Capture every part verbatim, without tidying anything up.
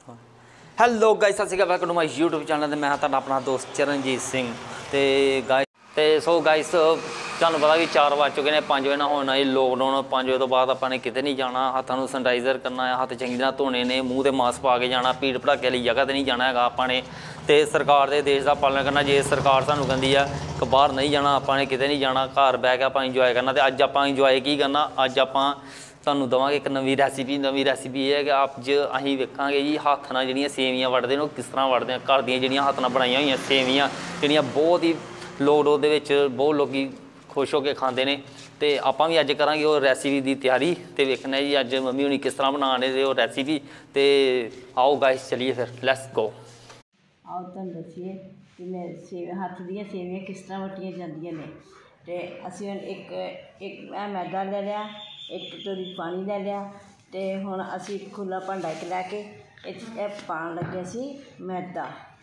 Hello guys, ਸਤਿ ਸ਼੍ਰੀ ਅਕਾਲ, welcome to my YouTube channel. मैं ਤੁਹਾਡਾ ਆਪਣਾ ਦੋਸਤ ਚਰਨਜੀਤ ਸਿੰਘ। ਤੇ ਗਾਇਸ ਤੇ ਸੋ ਗਾਇਸ ਤੁਹਾਨੂੰ ਪਤਾ ਵੀ ਚਾਰ ਵੱਜ ਚੁੱਕੇ ਨੇ, ਪੰਜ ਵਜੇ ਨਾ ਹੋਣਾ ਇਹ ਲੋਕਡਾਊਨ। ਪੰਜ ਵਜੇ ਤੋਂ ਬਾਅਦ ਆਪਾਂ ਨੇ ਕਿਤੇ ਨਹੀਂ ਜਾਣਾ। ਹੱਥਾਂ ਨੂੰ ਸੈਨੀਟਾਈਜ਼ਰ ਕਰਨਾ ਹੈ, ਹੱਥ ਚੰਗੀ ਤਰ੍ਹਾਂ ਧੋਣੇ ਨੇ, ਮੂੰਹ ਤੇ ਮਾਸਕ ਪਾ ਕੇ ਜਾਣਾ। ਭੀੜ ਭੜਾਕੇ ਵਾਲੀ ਜਗ੍ਹਾ ਤੇ ਨਹੀਂ ਜਾਣਾ ਹੈਗਾ ਆਪਾਂ ਨੇ। ਤੇ ਸਰਕਾਰ ਦੇ ਦੇਸ਼ ਦਾ ਪਾਲਣ ਕਰਨਾ। ਜੇ ਸਰਕਾਰ ਸਾਨੂੰ ਕਹਿੰਦੀ ਆ ਕਿ ਬਾਹਰ ਨਹੀਂ ਜਾਣਾ, ਆਪਾਂ ਨੇ ਕਿਤੇ ਨਹੀਂ ਜਾਣਾ, ਘਰ ਬਹਿ ਕੇ ਆਪਾਂ ਇੰਜੋਏ ਕਰਨਾ। ਤੇ ਅੱਜ ਆਪਾਂ ਇੰਜੋਏ ਕੀ ਕਰਨਾ, ਅੱਜ ਆਪਾਂ ਤੁਹਾਨੂੰ ਦੇਵਾਂਗੇ ਇੱਕ ਨਵੀਂ ਰੈਸਿਪੀ। ਨਵੀਂ ਰੈਸਿਪੀ ਇਹ ਹੈ ਕਿ ਅੱਜ ਅਸੀਂ ਵੇਖਾਂਗੇ ਜੀ ਹੱਥ ਨਾਲ ਜਿਹੜੀਆਂ ਸੇਵੀਆਂ ਵੱਢਦੇ ਨੇ ਉਹ ਕਿਸ ਤਰ੍ਹਾਂ ਵੱਢਦੇ ਆ। ਘਰ ਦੀਆਂ ਜਿਹੜੀਆਂ ਹੱਥ ਨਾਲ ਬਣਾਈਆਂ ਹੋਈਆਂ ਸੇਵੀਆਂ, ਜਿਹੜੀਆਂ ਬਹੁਤ ਹੀ ਲੋਕਡਾਊਨ ਦੇ ਵਿੱਚ ਬਹੁਤ ਲੋਕ ਖੁਸ਼ ਹੋ ਕੇ ਖਾਂਦੇ ਨੇ। ਤੇ ਆਪਾਂ ਵੀ ਅੱਜ ਕਰਾਂਗੇ ਉਹ ਰੈਸਿਪੀ ਦੀ ਤਿਆਰੀ। ਤੇ ਵੇਖਣਾ ਜੀ ਅੱਜ ਮੰਮੀ ਹੁਣੀ ਕਿਸ ਤਰ੍ਹਾਂ ਬਣਾ ਰਹੇ ਉਹ ਰੈਸਿਪੀ। ਤੇ ਆਓ ਗਾਇਸ ਚਲੀਏ ਫਿਰ, ਲੈਟਸ ਗੋ। ਆਓ ਤੁਹਾਨੂੰ ਦੱਸੀਏ ਕਿ ਮੈਂ ਸੇਵ ਹੱਥ ਦੀਆਂ ਸੇਵੀਆਂ ਕਿਸ ਤਰ੍ਹਾਂ ਵੱਟੀਆਂ ਜਾਂਦੀਆਂ ਨੇ। ਤੇ ਅਸੀਂ ਹੁਣ ਇੱਕ ਇੱਕ ਮੈਂ ਮੈਦਾ ਲੈ ਲਿਆ, ਇੱਕ ਕਟੋਰੀ ਪਾਣੀ ਲੈ ਲਿਆ। ਤੇ ਹੁਣ ਅਸੀਂ ਇੱਕ ਖੁੱਲ੍ਹਾ ਭਾਂਡਾ ਇੱਕ ਲੈ ਕੇ ਇਹ ਇਹ ਪਾਉਣ ਲੱਗੇ ਸੀ ਮੈਦਾ।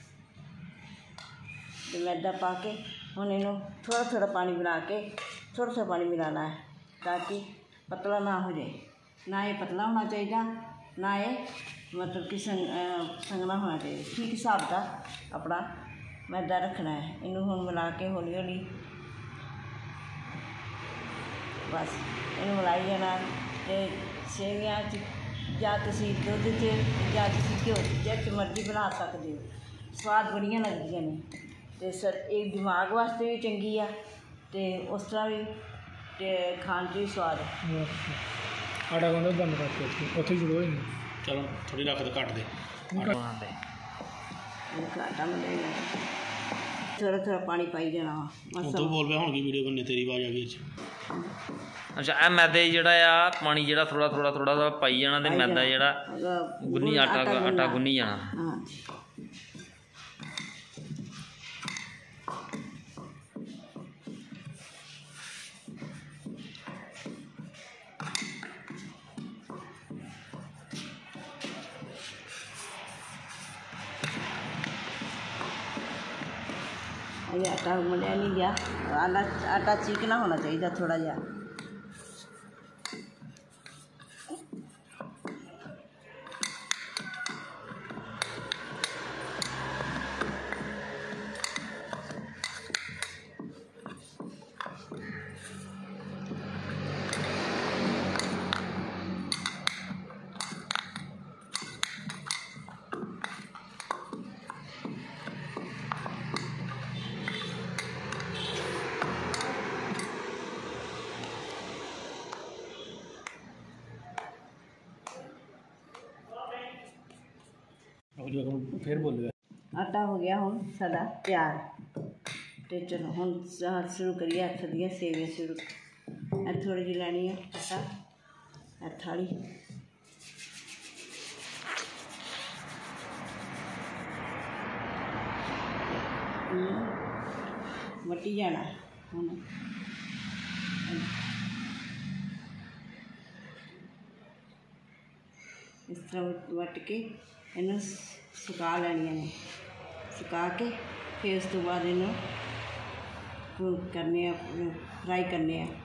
ਤੇ ਮੈਦਾ ਪਾ ਕੇ ਹੁਣ ਇਹਨੂੰ ਥੋੜ੍ਹਾ ਥੋੜ੍ਹਾ ਪਾਣੀ ਬਣਾ ਕੇ ਥੋੜ੍ਹਾ ਥੋੜ੍ਹਾ ਪਾਣੀ ਮਿਲਾਉਣਾ ਹੈ ਤਾਂ ਕਿ ਪਤਲਾ ਨਾ ਹੋ ਜਾਏ। ਨਾ ਇਹ ਪਤਲਾ ਹੋਣਾ ਚਾਹੀਦਾ, ਨਾ ਇਹ ਮਤਲਬ ਕਿ ਸੰਗ ਸੰਘਣਾ ਹੋਣਾ ਚਾਹੀਦਾ। ਠੀਕ ਹਿਸਾਬ ਦਾ ਆਪਣਾ ਮੈਦਾ ਰੱਖਣਾ ਹੈ। ਇਹਨੂੰ ਹੁਣ ਮਿਲਾ ਕੇ ਹੌਲੀ ਹੌਲੀ ਬਸ ਇਹਨੂੰ ਮਿਲਾਈ ਜਾਣਾ। ਅਤੇ ਸੇਵੀਆਂ 'ਚ ਜਾਂ ਤੁਸੀਂ ਦੁੱਧ 'ਚ ਜਾਂ ਤੁਸੀਂ ਘਿਓ 'ਚ ਜਿਹ ਮਰਜ਼ੀ ਬਣਾ ਸਕਦੇ ਹੋ, ਸਵਾਦ ਬੜੀਆਂ ਲੱਗਦੀਆਂ ਨੇ। ਅਤੇ ਸਰ ਇਹ ਦਿਮਾਗ ਵਾਸਤੇ ਵੀ ਚੰਗੀ ਆ ਅਤੇ ਉਸ ਤਰ੍ਹਾਂ ਵੀ ਅਤੇ ਖਾਣ 'ਚ ਵੀ ਸਵਾਦ ਹੈ। ਆਟਾ ਗੁੰਨ੍ਹੋ ਬੰਦ ਕਰਕੇ ਉੱਥੇ ਜੁੜੋ। ਚਲੋ ਥੋੜ੍ਹੀ ਰੱਖ ਦੇ, ਘੱਟ ਦੇ ਆਟਾ ਮਿਲੇ ਥੋੜ੍ਹਾ ਥੋੜ੍ਹਾ ਪਾਣੀ ਪਾਈ ਜਾਣਾ ਵਾ। ਤੂੰ ਬੋਲ ਪਿਆ ਹੁਣ ਕੀ ਵੀਡੀਓ ਬਣਨੀ, ਤੇਰੀ ਆਵਾਜ਼ ਆ ਗਈ ਅੱਜ। ਅੱਛਾ, ਇਹ ਮੈਦੇ ਜਿਹੜਾ ਆ ਪਾਣੀ ਜਿਹੜਾ ਥੋੜ੍ਹਾ ਥੋੜ੍ਹਾ ਥੋੜ੍ਹਾ ਜਿਹਾ ਪਾਈ ਜਾਣਾ ਅਤੇ ਮੈਦਾ ਜਿਹੜਾ ਗੁੰਨੀ ਆਟਾ ਆਟਾ ਗੁੰਨੀ ਜਾਣਾ। ਹਾਂ ਇਹ ਆਟਾ ਮੁੰਨਿਆ ਨਹੀਂ ਗਿਆ। ਆਲਾ ਆਟਾ ਚੀਕਣਾ ਹੋਣਾ ਚਾਹੀਦਾ ਥੋੜ੍ਹਾ ਜਿਹਾ। ਫਿਰ ਬੋਲਿਆ ਆਟਾ ਹੋ ਗਿਆ ਹੁਣ ਸਾਡਾ ਤਿਆਰ। ਅਤੇ ਚਲੋ ਹੁਣ ਸ਼ੁਰੂ ਕਰੀਏ ਹੱਥ ਦੀਆਂ ਸੇਵੀਆਂ ਸ਼ੁਰੂ। ਇਹ ਥੋੜ੍ਹੀ ਜਿਹੀ ਲੈਣੀ ਹੈ ਆਟਾ, ਇਹ ਥਾਲੀ ਵੱਟੀ ਜਾਣਾ। ਹੁਣ ਇਸ ਤਰ੍ਹਾਂ ਵੱਟ ਕੇ ਇਹਨੂੰ ਸੁਕਾ ਲੈਣੀਆਂ ਨੇ। ਸੁਕਾ ਕੇ ਫਿਰ ਉਸ ਤੋਂ ਬਾਅਦ ਇਹਨੂੰ ਕਰਨੇ ਆ, ਫਰਾਈ ਕਰਨੇ ਆ।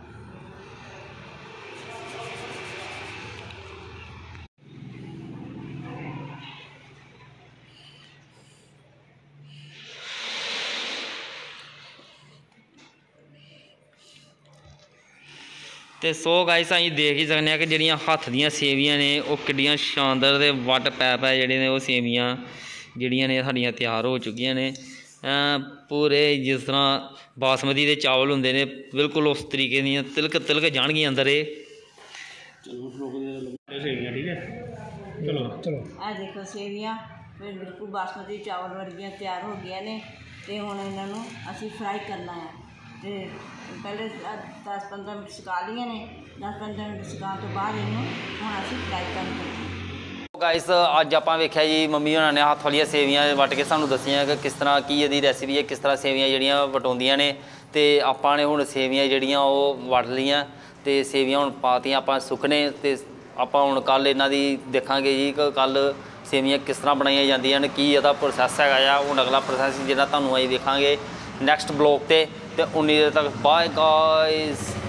ਤੇ ਸੋ ਗਾਇਸ ਅਸੀਂ ਦੇਖ ਹੀ ਸਕਦੇ ਹਾਂ ਕਿ ਜਿਹੜੀਆਂ ਹੱਥ ਦੀਆਂ ਸੇਵੀਆਂ ਨੇ ਉਹ ਕਿੱਡੀਆਂ ਸ਼ਾਨਦਾਰ ਦੇ ਵੱਟ ਪੈ ਪੈ ਜਿਹੜੇ ਨੇ ਉਹ ਸੇਵੀਆਂ ਜਿਹੜੀਆਂ ਨੇ ਸਾਡੀਆਂ ਤਿਆਰ ਹੋ ਚੁੱਕੀਆਂ ਨੇ। ਪੂਰੇ ਜਿਸ ਤਰ੍ਹਾਂ ਬਾਸਮਤੀ ਦੇ ਚਾਵਲ ਹੁੰਦੇ ਨੇ ਬਿਲਕੁਲ ਉਸ ਤਰੀਕੇ ਦੀਆਂ ਤਿਲਕ ਤਿਲਕ ਜਾਣਗੀਆਂ ਅੰਦਰ ਇਹ। ਸੇਵੀਆਂ ਠੀਕ ਹੈ। ਚਲੋ ਚਲੋ ਆਹ ਦੇਖੋ ਸੇਵੀਆਂ ਫਿਰ ਬਿਲਕੁਲ ਬਾਸਮਤੀ ਚਾਵਲ ਵਰਗੀਆਂ ਤਿਆਰ ਹੋ ਗਈਆਂ ਨੇ। ਅਤੇ ਹੁਣ ਇਹਨਾਂ ਨੂੰ ਅਸੀਂ ਫਰਾਈ ਕਰਨਾ ਹੈ। ਅਤੇ ਪਹਿਲੇ ਦਸ ਪੰਦਰਾਂ ਮਿੰਟ ਸੁਕਾ ਲਈਆਂ ਨੇ। ਦਸ ਪੰਦਰਾਂ ਮਿੰਟ ਸੁਕਾਉਣ ਤੋਂ ਬਾਅਦ ਇਹਨੂੰ ਹੁਣ ਅਸੀਂ ਫਰਾਈ ਕਰਾਂਗੇ। ਗਾਇਸ ਅੱਜ ਆਪਾਂ ਵੇਖਿਆ ਜੀ ਮੰਮੀ ਹੋਣਾ ਨੇ ਹੱਥ ਵਾਲੀਆਂ ਸੇਵੀਆਂ ਵੱਟ ਕੇ ਸਾਨੂੰ ਦੱਸੀਆਂ ਕਿ ਕਿਸ ਤਰ੍ਹਾਂ ਕੀ ਇਹਦੀ ਰੈਸਿਪੀ ਹੈ, ਕਿਸ ਤਰ੍ਹਾਂ ਸੇਵੀਆਂ ਜਿਹੜੀਆਂ ਵਟਾਉਂਦੀਆਂ ਨੇ। ਅਤੇ ਆਪਾਂ ਨੇ ਹੁਣ ਸੇਵੀਆਂ ਜਿਹੜੀਆਂ ਉਹ ਵੱਟ ਲਈਆਂ ਅਤੇ ਸੇਵੀਆਂ ਹੁਣ ਪਾਤੀਆਂ ਆਪਾਂ ਸੁੱਕਣੇ। ਅਤੇ ਆਪਾਂ ਹੁਣ ਕੱਲ੍ਹ ਇਹਨਾਂ ਦੀ ਦੇਖਾਂਗੇ ਜੀ ਕਿ ਕੱਲ੍ਹ ਸੇਵੀਆਂ ਕਿਸ ਤਰ੍ਹਾਂ ਬਣਾਈਆਂ ਜਾਂਦੀਆਂ ਨੇ, ਕੀ ਇਹਦਾ ਪ੍ਰੋਸੈਸ ਹੈਗਾ ਆ। ਹੁਣ ਅਗਲਾ ਪ੍ਰੋਸੈਸ ਜਿਹੜਾ ਤੁਹਾਨੂੰ ਅਸੀਂ ਵੇਖਾਂਗੇ ਨੈਕਸਟ ਬਲੌਗ 'ਤੇ। ਤੇ ਉਨੀ ਦੇਰ ਤੱਕ ਬਾਏ ਗਾਇਸ।